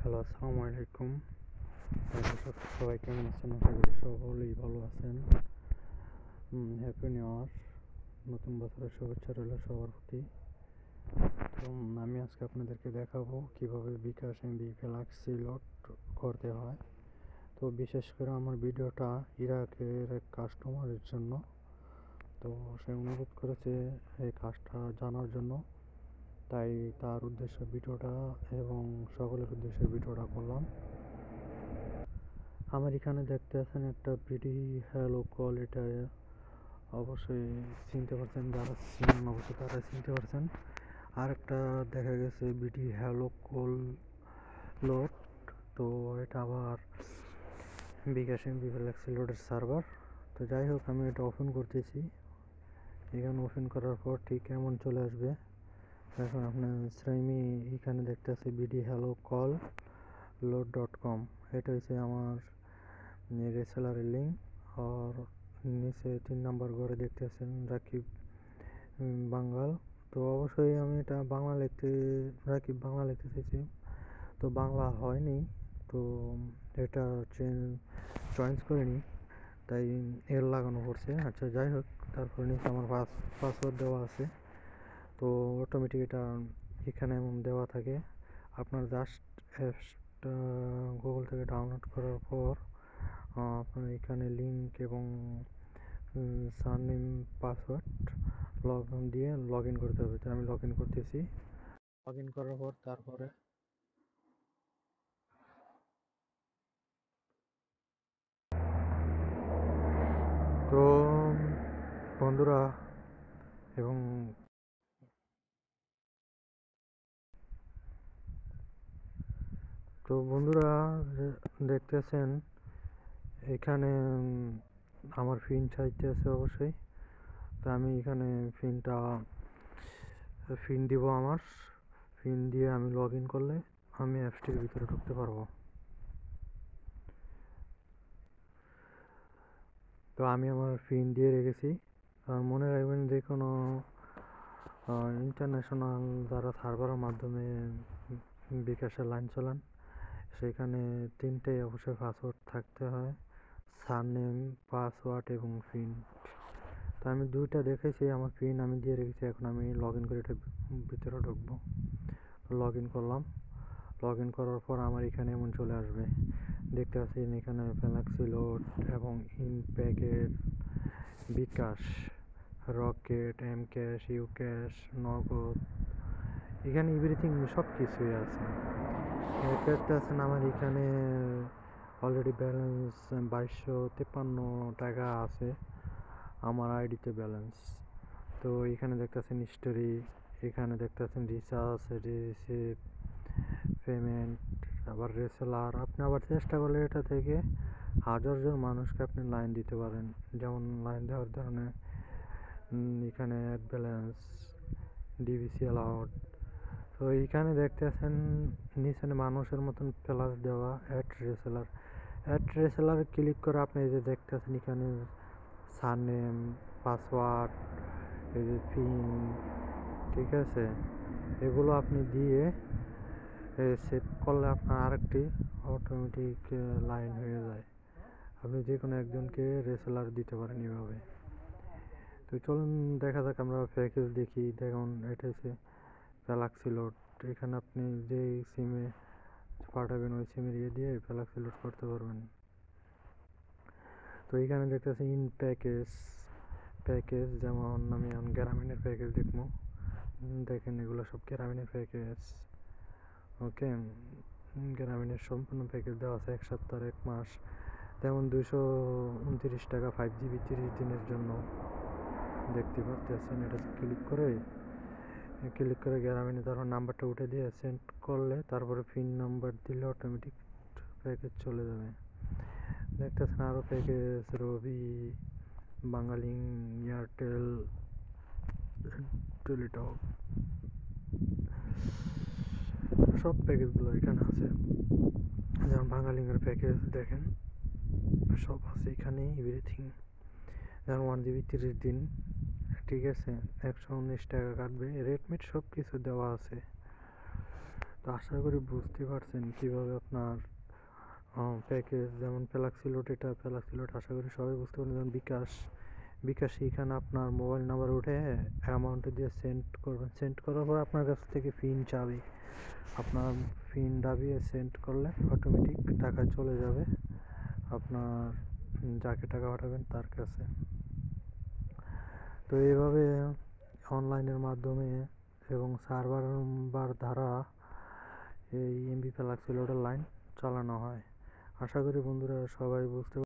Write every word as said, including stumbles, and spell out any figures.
Hello, আসসালামু আলাইকুম। দর্শক সবাই কেমন আছেন? আশা করি সকলেই ভালো আছেন। হ্যাপি নিউ ইয়ার, নতুন বছরের শুভেচ্ছা রইল সবার প্রতি। তো আমি আজকে আপনাদেরকে দেখাবো কিভাবে বিকাশ এমবি ফ্লেক্সি লোড করতে হয়। তো বিশেষ করে আমার ভিডিওটা ইরাকের এক কাস্টমারের জন্য। তো সে অনুরোধ করেছে এই কাজটা জানার জন্য, তাই তার উদ্দেশ্যে ভিডিওটা এবং সকলের উদ্দেশ্যে ভিডিওটা করলাম। আমার এখানে দেখতে আছেন একটা বিডি হ্যালো কল, এটা অবশ্যই চিনতে পারছেন, যারা চিনেন অবশ্যই তারা চিনতে পারছেন। আর একটা দেখা গেছে বিডি হ্যালো কল লোড, তো এটা আবার বিকাশ এমবি ফ্লেক্সি লোডের সার্ভার। তো যাই হোক, আমি এটা ওপেন করতেছি। এখানে ওপেন করার পর ঠিক এমন চলে আসবে। এখন আপনার শ্রেণী এখানে দেখতে আছে BD hello call load dot com, এটা হচ্ছে আমার রেসেলারের লিঙ্ক। আর নিচে তিন নাম্বার ঘরে দেখতে আছেন রাকিব বাঙ্গাল। তো অবশ্যই আমি এটা বাংলা লিখতে রাকিব বাংলা লিখতে চাইছি, তো বাংলা হয়নি, তো এটা চয়েস করিনি, তাই এর লাগানো পড়ছে। আচ্ছা যাই হোক, তারপর নিচে আমার পাস পাসওয়ার্ড দেওয়া আছে। তো অটোমেটিক এটা এখানে এমন দেওয়া থাকে। আপনার জাস্ট অ্যাপসটা গুগল থেকে ডাউনলোড করার পর আপনার এখানে লিঙ্ক এবং সারনেম পাসওয়ার্ড লগ ইন দিয়ে লগ ইন করতে হবে। তো আমি লগ ইন করতেছি। লগ ইন করার পর তারপরে তো বন্ধুরা এবং তো বন্ধুরা দেখতেছেন এখানে আমার ফিন চাইতে আছে অবশ্যই। তো আমি এখানে ফিনটা ফিন দিব। আমার ফিন দিয়ে আমি লগ ইন করলে আমি অ্যাপসটির ভিতরে ঢুকতে পারবো। তো আমি আমার ফিন দিয়ে রেখেছি। আর মনে রাখবেন, যে কোনো ইন্টারন্যাশনাল যারা সার্ভারের মাধ্যমে বিকাশের লাইন চালান, সেখানে তিনটে অবশ্যই পাসওয়ার্ড থাকতে হয়, সারনেম, পাসওয়ার্ড এবং ফিন। তো আমি দুইটা দেখেছি, আমার ফিন আমি দিয়ে রেখেছি। এখন আমি লগ ইন করে এটা ভিতরে ঢুকবো। লগ ইন করলাম। লগ ইন করার পর আমার এখানে এমন চলে আসবে। দেখতে পাচ্ছেন এখানে ফ্লেক্সি লোড এবং in packet, bKash, rocket, M cash, U cash, Nagad, এখানে এভরিথিং সব কিছুই আছে। দেখতে আছেন আমার এখানে অলরেডি ব্যালেন্স বাইশশো তেপ্পান্ন টাকা আছে আমার আইডিতে ব্যালেন্স। তো এখানে দেখতেছেন হিস্টোরি, এখানে দেখতেছেন রিচার্জ, রিসিভ, পেমেন্ট, আবার রেসেলার। আপনি আবার চেষ্টা করলে এটা থেকে হাজারজন মানুষকে আপনি লাইন দিতে পারেন। যেমন লাইন দেওয়ার ধরনের এখানে অ্যাড ব্যালেন্স, ডিভিসি অ্যালাউড। তো এইখানে দেখতেছেন নিচে মানুষের মতন প্লাস দেওয়া add reseller. Add reseller click করে আপনি এই যে দেখতেছেন এখানে সারনেম, পাসওয়ার্ড, এই যে পিন, ঠিক আছে, এগুলো আপনি দিয়ে সেভ করলে আপনার আরেকটি অটোমেটিক লাইন হয়ে যায়। আপনি যে কোনো একজনকে রেসেলার দিতে পারেন এভাবে। তো চলুন দেখা যাক, আমরা প্যাকেজ দেখি। দেখুন এটা হচ্ছে ফ্লেক্সি লোড। এখানে আপনি যে সিমে পাঠাবেন ওই সিমের ইয়ে দিয়ে ফ্লেক্সি লোড করতে পারবেন। তো এখানে দেখতেছি ইন প্যাকেজ প্যাকেজ যেমন আমি এখন গ্রামীণের প্যাকেজ দেখবো। দেখেন এগুলো সব গ্রামীণের প্যাকেজ। ওকে, গ্রামীণের সম্পূর্ণ প্যাকেজ দেওয়া আছে এক সপ্তাহ এক মাস। যেমন দুশো উনত্রিশ টাকা ফাইভ জিবি তিরিশ দিনের জন্য দেখতে পাচ্ছেন। এটা ক্লিক করে ক্লিক করে গ্রামীণে তারপর নাম্বারটা উঠে দিয়ে সেন্ড করলে তারপরে পিন নাম্বার দিলে অটোমেটিক প্যাকেজ চলে যাবে। দেখতেছেন আরও প্যাকেজ রবি, বাঙালি, এয়ারটেল, টেলিটক, সব প্যাকেজগুলো এখানে আছে। যেমন বাঙালির প্যাকেজ দেখেন সব আছে এখানে এভরিথিং। যেমন ওয়ান জিবি তিরিশ দিন, ঠিক আছে, একশো উনিশ টাকা কাটবে, রেটমেট সব কিছু দেওয়া আছে। তো আশা করি বুঝতে পারছেন কিভাবে আপনার প্যাকেজ, যেমন ফ্লেক্সি লোড, এটা ফ্লেক্সি লোড আশা করি সবাই বুঝতে পারছেন। যেমন বিকাশ, বিকাশ এখানে আপনার মোবাইল নাম্বার উঠে অ্যামাউন্ট দিয়ে সেন্ড করবেন, সেন্ড করার পর আপনার কাছ থেকে পিন চাবে, আপনার পিন দাবিয়ে সেন্ড করলে অটোমেটিক টাকা চলে যাবে আপনার যাকে টাকা পাঠাবেন তার কাছে। তো এইভাবে অনলাইনের মাধ্যমে এবং সার্ভার দ্বারা এই এমবি ফ্লেক্সি লোডের লাইন চালানো হয়। আশা করি বন্ধুরা সবাই বুঝতে